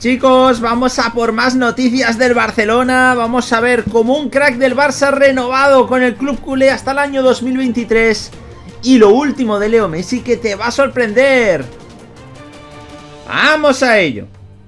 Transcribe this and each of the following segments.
Chicos, vamos a por más noticias del Barcelona. Vamos a ver cómo un crack del Barça renovado con el club culé hasta el año 2023. Y lo último de Leo Messi que te va a sorprender. ¡Vamos a ello!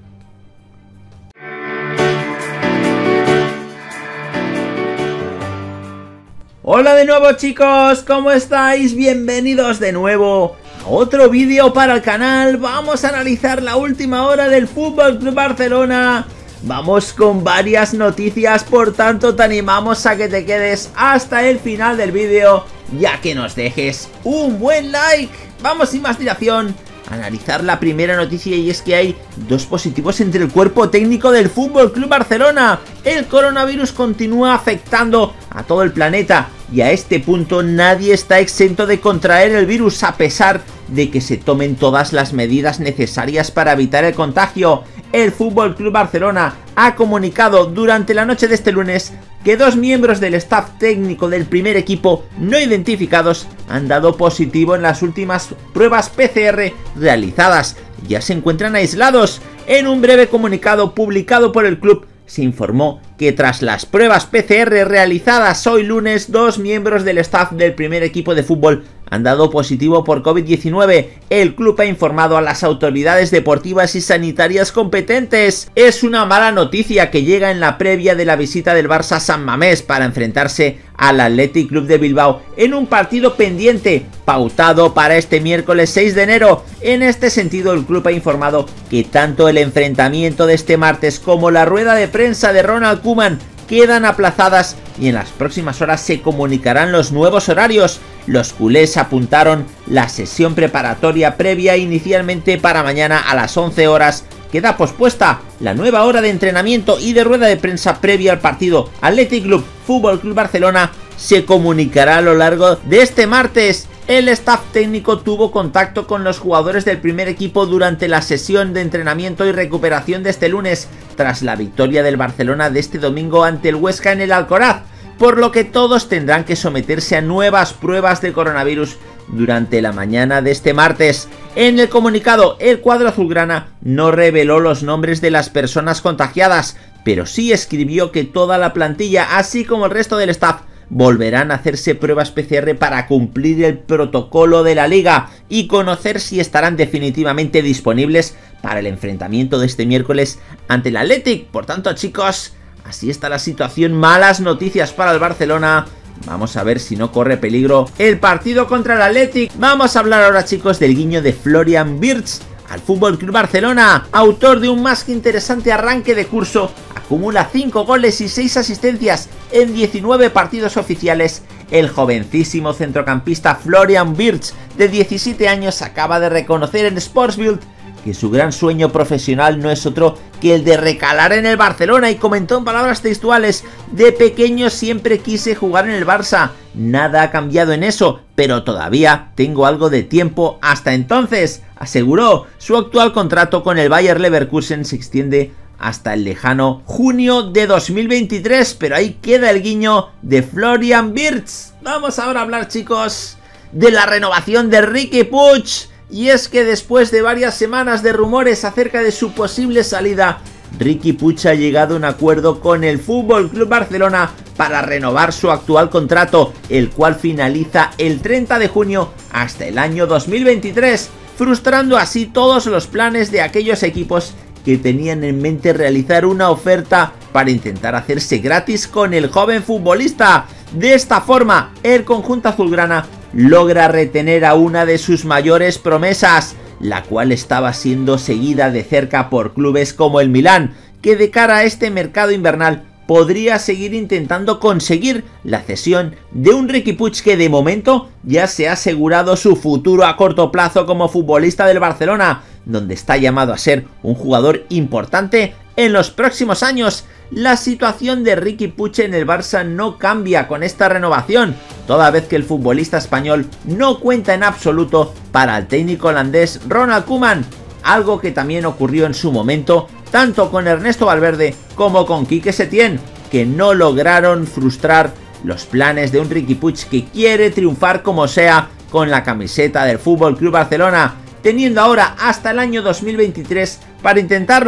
Hola de nuevo, chicos, ¿cómo estáis? Bienvenidos de nuevo a otro vídeo para el canal. Vamos a analizar la última hora del Fútbol Club Barcelona. Vamos con varias noticias, por tanto te animamos a que te quedes hasta el final del vídeo, ya que nos dejes un buen like. Vamos sin más dilación a analizar la primera noticia, y es que hay dos positivos entre el cuerpo técnico del Fútbol Club Barcelona. El coronavirus continúa afectando a todo el planeta y a este punto nadie está exento de contraer el virus, a pesar de que se tomen todas las medidas necesarias para evitar el contagio. El Fútbol Club Barcelona ha comunicado durante la noche de este lunes que dos miembros del staff técnico del primer equipo no identificados han dado positivo en las últimas pruebas PCR realizadas. Ya se encuentran aislados. En un breve comunicado publicado por el club se informó que tras las pruebas PCR realizadas hoy lunes, dos miembros del staff del primer equipo de fútbol han dado positivo por COVID-19. El club ha informado a las autoridades deportivas y sanitarias competentes. Es una mala noticia que llega en la previa de la visita del Barça a San Mamés para enfrentarse al Athletic Club de Bilbao en un partido pendiente pautado para este miércoles 6 de enero. En este sentido, el club ha informado que tanto el enfrentamiento de este martes como la rueda de prensa de Ronald Koeman quedan aplazadas y en las próximas horas se comunicarán los nuevos horarios. Los culés apuntaron la sesión preparatoria previa inicialmente para mañana a las 11 horas. Queda pospuesta la nueva hora de entrenamiento y de rueda de prensa previa al partido Athletic Club Fútbol Club Barcelona se comunicará a lo largo de este martes. El staff técnico tuvo contacto con los jugadores del primer equipo durante la sesión de entrenamiento y recuperación de este lunes, tras la victoria del Barcelona de este domingo ante el Huesca en el Alcoraz, por lo que todos tendrán que someterse a nuevas pruebas de coronavirus durante la mañana de este martes. En el comunicado, el cuadro azulgrana no reveló los nombres de las personas contagiadas, pero sí escribió que toda la plantilla, así como el resto del staff, volverán a hacerse pruebas PCR para cumplir el protocolo de la liga y conocer si estarán definitivamente disponibles para el enfrentamiento de este miércoles ante el Athletic. Por tanto, chicos, así está la situación. Malas noticias para el Barcelona. Vamos a ver si no corre peligro el partido contra el Athletic. Vamos a hablar ahora, chicos, del guiño de Florian Wirtz al Fútbol Club Barcelona. Autor de un más que interesante arranque de curso, acumula 5 goles y 6 asistencias en 19 partidos oficiales. El jovencísimo centrocampista Florian Wirtz, de 17 años, acaba de reconocer en Sportsbild que su gran sueño profesional no es otro que el de recalar en el Barcelona, y comentó en palabras textuales: de pequeño siempre quise jugar en el Barça, nada ha cambiado en eso, pero todavía tengo algo de tiempo hasta entonces. Aseguró, su actual contrato con el Bayer Leverkusen se extiende hasta el lejano junio de 2023, pero ahí queda el guiño de Florian Wirtz. Vamos ahora a hablar, chicos, de la renovación de Riqui Puig. Y es que después de varias semanas de rumores acerca de su posible salida, Riqui Puig ha llegado a un acuerdo con el Fútbol Club Barcelona para renovar su actual contrato, el cual finaliza el 30 de junio hasta el año 2023, frustrando así todos los planes de aquellos equipos que tenían en mente realizar una oferta para intentar hacerse gratis con el joven futbolista. De esta forma, el conjunto azulgrana logra retener a una de sus mayores promesas, la cual estaba siendo seguida de cerca por clubes como el Milán, que de cara a este mercado invernal podría seguir intentando conseguir la cesión de un Riqui Puig que de momento ya se ha asegurado su futuro a corto plazo como futbolista del Barcelona, donde está llamado a ser un jugador importante en los próximos años. La situación de Riqui Puig en el Barça no cambia con esta renovación, toda vez que el futbolista español no cuenta en absoluto para el técnico holandés Ronald Koeman, algo que también ocurrió en su momento tanto con Ernesto Valverde como con Quique Setién, que no lograron frustrar los planes de un Riqui Puig que quiere triunfar como sea con la camiseta del FC Barcelona, teniendo ahora hasta el año 2023 para intentarlo.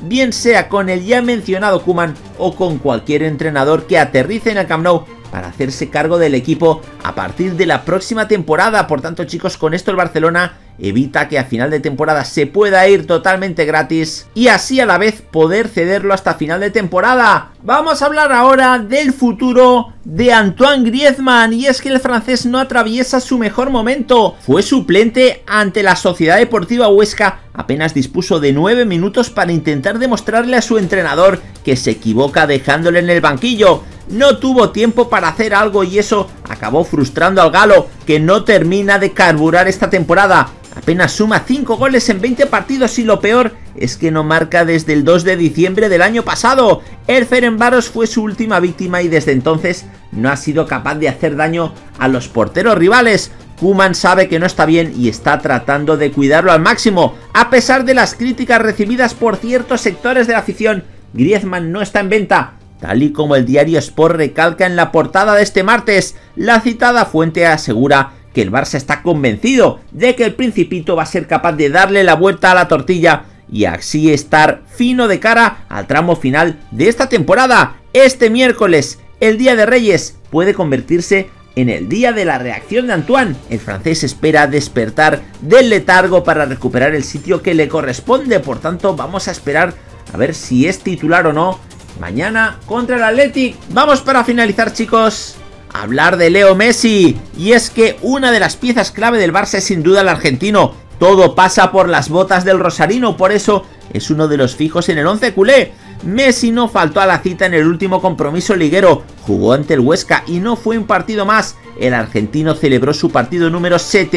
bien sea con el ya mencionado Koeman o con cualquier entrenador que aterrice en el Camp Nou para hacerse cargo del equipo a partir de la próxima temporada. Por tanto, chicos, con esto el Barcelona evita que a final de temporada se pueda ir totalmente gratis y así a la vez poder cederlo hasta final de temporada. Vamos a hablar ahora del futuro de Antoine Griezmann, y es que el francés no atraviesa su mejor momento. Fue suplente ante la Sociedad Deportiva Huesca, apenas dispuso de 9 minutos para intentar demostrarle a su entrenador que se equivoca dejándole en el banquillo. No tuvo tiempo para hacer algo y eso acabó frustrando al galo, que no termina de carburar esta temporada. Apenas suma 5 goles en 20 partidos y lo peor es que no marca desde el 2 de diciembre del año pasado. El Ferencváros fue su última víctima y desde entonces no ha sido capaz de hacer daño a los porteros rivales. Koeman sabe que no está bien y está tratando de cuidarlo al máximo. A pesar de las críticas recibidas por ciertos sectores de la afición, Griezmann no está en venta. Tal y como el diario Sport recalca en la portada de este martes, la citada fuente asegura que el Barça está convencido de que el Principito va a ser capaz de darle la vuelta a la tortilla y así estar fino de cara al tramo final de esta temporada. Este miércoles, el Día de Reyes, puede convertirse en el día de la reacción de Antoine. El francés espera despertar del letargo para recuperar el sitio que le corresponde, por tanto vamos a esperar a ver si es titular o no mañana contra el Athletic. Vamos para finalizar, chicos, a hablar de Leo Messi, y es que una de las piezas clave del Barça es sin duda el argentino. Todo pasa por las botas del rosarino, por eso es uno de los fijos en el 11 culé. Messi no faltó a la cita en el último compromiso liguero, jugó ante el Huesca y no fue un partido más. El argentino celebró su partido número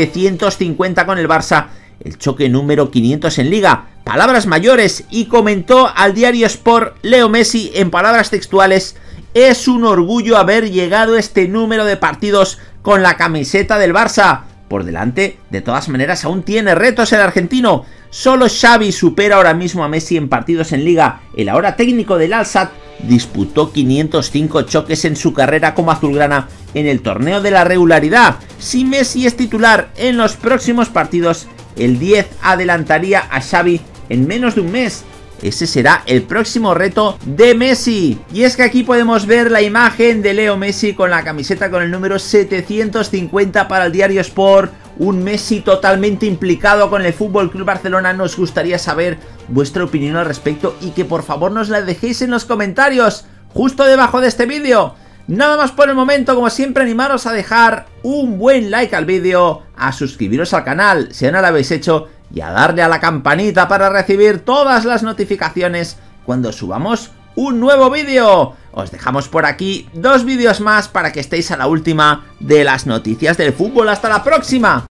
750 con el Barça, el choque número 500 en Liga. Palabras mayores, y comentó al diario Sport Leo Messi en palabras textuales: es un orgullo haber llegado a este número de partidos con la camiseta del Barça. Por delante, de todas maneras, aún tiene retos el argentino. Solo Xavi supera ahora mismo a Messi en partidos en Liga. El ahora técnico del Al-Sadd disputó 505 choques en su carrera como azulgrana en el torneo de la regularidad. Si Messi es titular en los próximos partidos, el 10 adelantaría a Xavi en menos de un mes. Ese será el próximo reto de Messi. Y es que aquí podemos ver la imagen de Leo Messi con la camiseta con el número 750 para el diario Sport. Un Messi totalmente implicado con el FC Barcelona. Nos gustaría saber vuestra opinión al respecto y que por favor nos la dejéis en los comentarios justo debajo de este vídeo. Nada más por el momento, como siempre, animaros a dejar un buen like al vídeo, a suscribiros al canal si no lo habéis hecho y a darle a la campanita para recibir todas las notificaciones cuando subamos un nuevo vídeo. Os dejamos por aquí 2 vídeos más para que estéis a la última de las noticias del fútbol. ¡Hasta la próxima!